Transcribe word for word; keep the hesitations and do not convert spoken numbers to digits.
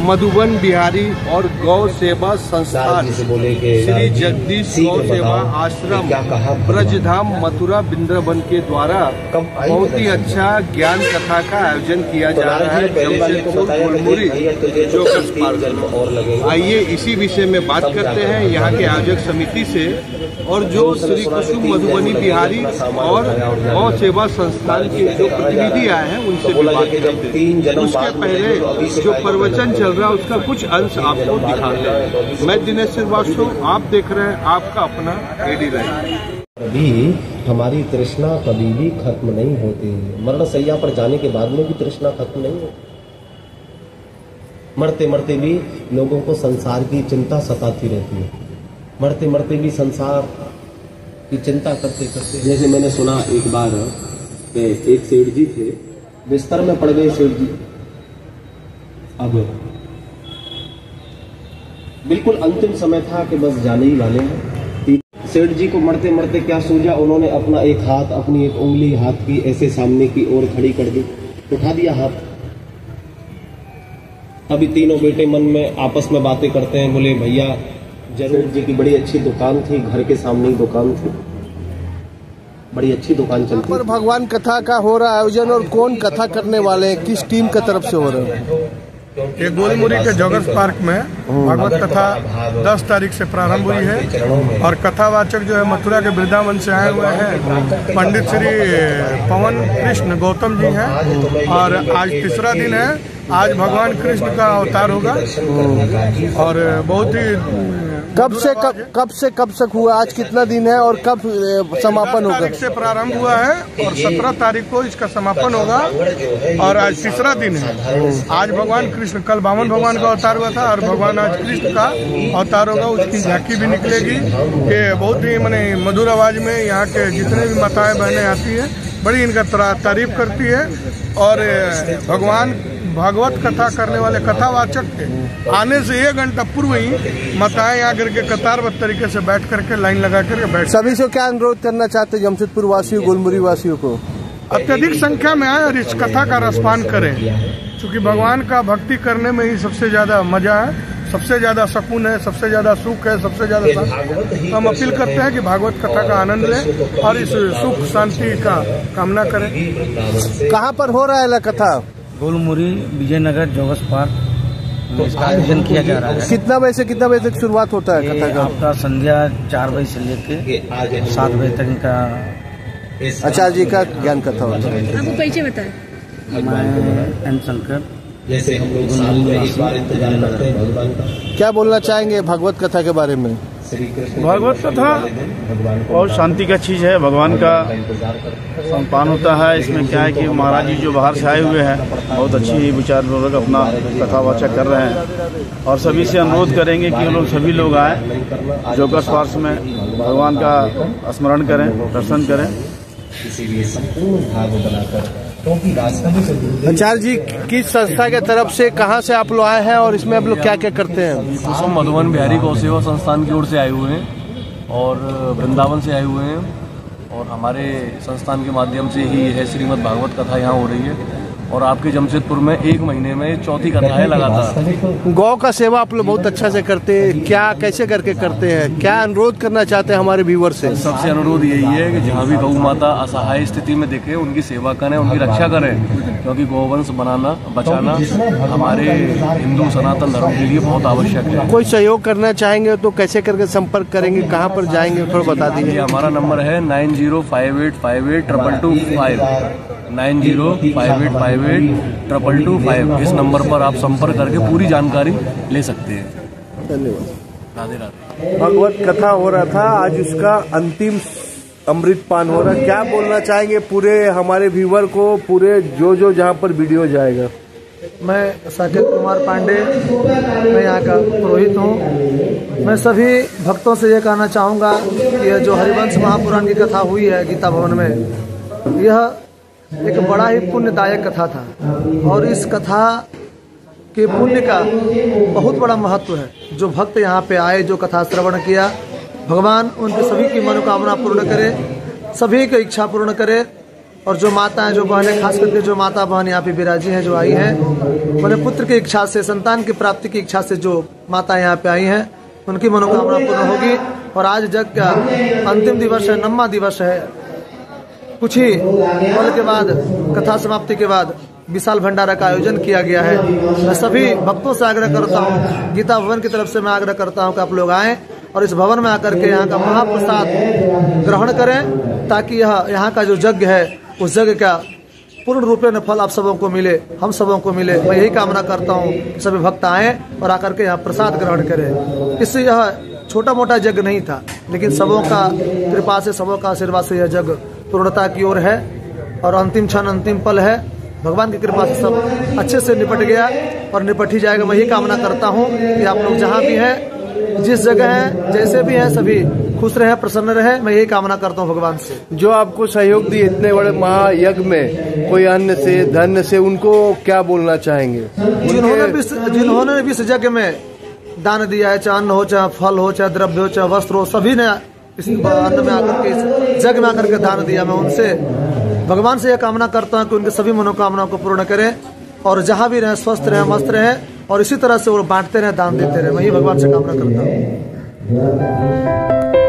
मधुबन बिहारी और गौ सेवा संस्थान श्री जगदीश गौ सेवा आश्रम ब्रजधाम मथुरा वृंदावन के द्वारा बहुत ही अच्छा ज्ञान कथा का आयोजन किया जा रहा है जमशेदपुर गुलमुरी जोकस पार्क। आइए इसी विषय में बात करते हैं यहाँ के आयोजक समिति से और जो श्री कुसुम मधुबनी बिहारी और गौ सेवा संस्थान के जो प्रतिनिधि आए हैं उनसे भी बात करते हैं। उसके पहले जो प्रवचन चल रहा है उसका कुछ अंश आपको दिखाते हैं। मैं दिनेश श्रीवास्तव, आप देख रहे हैं आपका अपना एडी राइट। कभी हमारी तृष्णा कभी भी खत्म नहीं होती। मरण सैया पर जाने के बाद में भी तृष्णा खत्म नहीं होती। मरते मरते भी लोगों को संसार की चिंता सताती रहती है। मरते मरते भी संसार की चिंता करते करते, जैसे मैंने सुना एक बार कि एक सेठ जी थे, बिस्तर में पड़ गए सेठ जी। अब बिल्कुल अंतिम समय था कि बस जाने ही वाले हैं। सेठ जी को मरते मरते क्या सूझा, उन्होंने अपना एक हाथ, अपनी एक उंगली हाथ की ऐसे सामने की ओर खड़ी कर दी, उठा दिया हाथ। अभी तीनों बेटे मन में आपस में बातें करते हैं, बोले भैया जरूर जी की बड़ी अच्छी दुकान थी, घर के सामने ही दुकान थी, बड़ी अच्छी दुकान चलती। पर भगवान कथा का हो रहा आयोजन और कौन कथा करने वाले हैं, किस टीम की तरफ से हो रहा है? ये गोलमुरी के जोगस पार्क में भागवत कथा दस तारीख से प्रारंभ हुई है और कथावाचक जो है मथुरा के वृंदावन से आए हुए हैं पंडित श्री पवन कृष्ण गौतम जी हैं और आज तीसरा दिन है। आज भगवान कृष्ण का अवतार होगा और बहुत ही कब से कब कब से कब तक हुआ, आज कितना दिन है और कब समापन होगा? तारीख से प्रारंभ हुआ है और सत्रह तारीख को इसका समापन होगा और आज तीसरा दिन है। आज भगवान कृष्ण, कल बामन भगवान का अवतार हुआ था और भगवान आज कृष्ण का अवतार होगा। उसकी झांकी भी निकलेगी। ये बहुत ही माने मधुर आवाज में यहाँ के जितने भी माताएं बहनें आती है बड़ी इनका तारीफ करती है और भगवान भागवत कथा करने वाले कथावाचक के आने से एक घंटा पूर्व ही माताएं यहाँ करके कतारबद्ध तरीके से बैठ करके लाइन लगा करके बैठ। सभी से क्या अनुरोध करना चाहते हैं जमशेदपुर वासियों, गोलमुरी वासियों को? अत्यधिक संख्या में आए और इस कथा का रसपान करें, क्योंकि भगवान का भक्ति करने में ही सबसे ज्यादा मजा है, सबसे ज्यादा सुकून है, सबसे ज्यादा सुख है, सबसे ज्यादा। हम अपील करते हैं कि भागवत कथा का आनंद लें और इस सुख शांति का कामना करें। कहाँ पर हो रहा है कथा? गोलमुरी विजयनगर जोगस पार्क इसका आयोजन किया जा रहा है। कितना बजे से कितना बजे तक शुरुआत होता है कथा का? आपका संध्या चार बजे से लेके सात बजे तक इनका आचार्य जी का ज्ञान कथा होता है। आपको परिचय बताएं। मैं एम शंकर, जैसे हम लोग साल में एक बार इंतजार करते हैं भगवान का। क्या बोलना चाहेंगे भागवत कथा के बारे में? भागवत कथा बहुत शांति का चीज है। भगवान का सम्मान होता है। इसमें क्या है कि महाराज जी जो बाहर से आए हुए हैं बहुत अच्छी विचारपूर्वक अपना कथावाचक कर रहे हैं और सभी से अनुरोध करेंगे कि लोग सभी लोग आए जोगस पार्क में भगवान का स्मरण करें, दर्शन करें। आचार्य जी किस संस्था के तरफ से, कहाँ से आप लोग आए हैं और इसमें आप लोग क्या क्या करते हैं? कुसुम मधुबन बिहारी गौ सेवा संस्थान की ओर से आए हुए हैं और वृंदावन से आए हुए हैं और हमारे संस्थान के माध्यम से ही यह श्रीमद् भागवत कथा यहाँ हो रही है और आपके जमशेदपुर में एक महीने में चौथी कथा है लगातार। गौ का सेवा आप लोग बहुत अच्छा से करते हैं, क्या कैसे करके करते हैं, क्या अनुरोध करना चाहते हैं हमारे व्यूवर से? सबसे अनुरोध यही है कि जहाँ भी गौ माता असहाय स्थिति में दिखे उनकी सेवा करें, उनकी रक्षा करें, क्योंकि गौवंश बनाना बचाना हमारे हिंदू सनातन धर्म के लिए बहुत आवश्यक है। कोई सहयोग करना चाहेंगे तो कैसे करके संपर्क करेंगे, कहाँ पर जाएंगे, थोड़ा बता दीजिए। हमारा नंबर है nine zero five eight five eight triple two five nine zero five eight five eight triple two five. इस नंबर पर आप संपर्क करके पूरी जानकारी ले सकते हैं। धन्यवाद। राधे राधे। भागवत कथा हो रहा था, आज उसका अंतिम अमृत पान हो रहा है। क्या बोलना चाहेंगे पूरे हमारे व्यूवर को, पूरे जो जो जहाँ पर वीडियो जाएगा? मैं साकेत कुमार पांडे, मैं यहाँ का पुरोहित हूँ। मैं सभी भक्तों से ये कहना चाहूँगा कि यह जो हरिवंश महापुराण की कथा हुई है गीता भवन में, यह एक बड़ा ही पुण्यदायक कथा था और इस कथा के पुण्य का बहुत बड़ा महत्व है। जो भक्त यहाँ पे आए, जो कथा श्रवण किया, भगवान उनके सभी की मनोकामना पूर्ण करे, सभी की इच्छा पूर्ण करे और जो माताएं जो बहनें, खास करके जो माता बहन यहाँ पे विराजी हैं, जो आई हैं, मैंने पुत्र की इच्छा से, संतान की प्राप्ति की इच्छा से जो माता यहाँ पे आई हैं, उनकी मनोकामना पूर्ण होगी। और आज जग का अंतिम दिवस है, नौवां दिवस है। कुछ ही पल के बाद, कथा समाप्ति के बाद विशाल भंडारा का आयोजन किया गया है। मैं सभी भक्तों से आग्रह करता हूँ, गीता भवन की तरफ से मैं आग्रह करता हूँ कि आप लोग आएँ और इस भवन में आकर के यहाँ का महाप्रसाद ग्रहण करें, ताकि यह यहाँ का जो यज्ञ है उस यज्ञ का पूर्ण रूपे में फल आप सबों को मिले, हम सबों को मिले। मैं यही कामना करता हूँ कि सभी भक्त आएँ और आकर के यहाँ प्रसाद ग्रहण करें। इससे यह छोटा मोटा यज्ञ नहीं था, लेकिन सबों का कृपा से, सबों का आशीर्वाद से यह यज्ञ पूर्णता की ओर है और अंतिम क्षण, अंतिम पल है। भगवान की कृपा से सब अच्छे से निपट गया और निपट ही जाएगा। मैं यही कामना करता हूँ कि आप लोग जहाँ भी हैं, जिस जगह हैं, जैसे भी हैं, सभी खुश रहे, प्रसन्न रहे। मैं यही कामना करता हूँ भगवान से। जो आपको सहयोग दिए इतने बड़े महायज्ञ में, कोई अन्न से, धन से, उनको क्या बोलना चाहेंगे? जिन्होंने भी जिन्होंने भी इस यज्ञ में दान दिया है, चाहे अन्न हो, चाहे फल हो, चाहे द्रव्य हो, चाहे वस्त्र हो, सभी ने इस अन्न में आकर के, इस यज्ञ में आकर के दान दिया। मैं उनसे, भगवान से यह कामना करता हूँ कि उनके सभी मनोकामनाओं को पूर्ण करें और जहाँ भी रहें स्वस्थ रहें, मस्त रहें और इसी तरह से वो बांटते रहें, दान देते रहें। मैं ही भगवान से कामना करता हूँ।